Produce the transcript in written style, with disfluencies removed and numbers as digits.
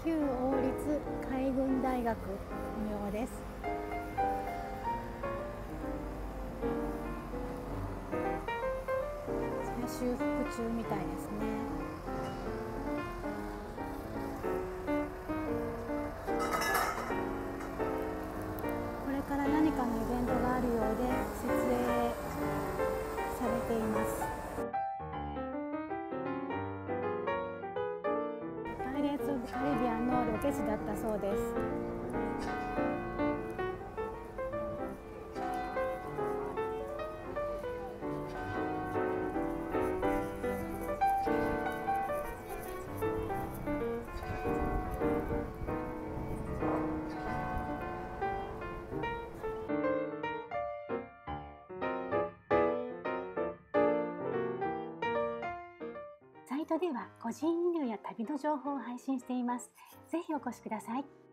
旧王立海軍大学のようです。修復中みたいですね。これから何かのイベントがあるようで設営されています。パイレーツ・オブ・カリビアンのロケ地だったそうです。サイトでは個人輸入や旅の情報を配信しています。ぜひお越しください。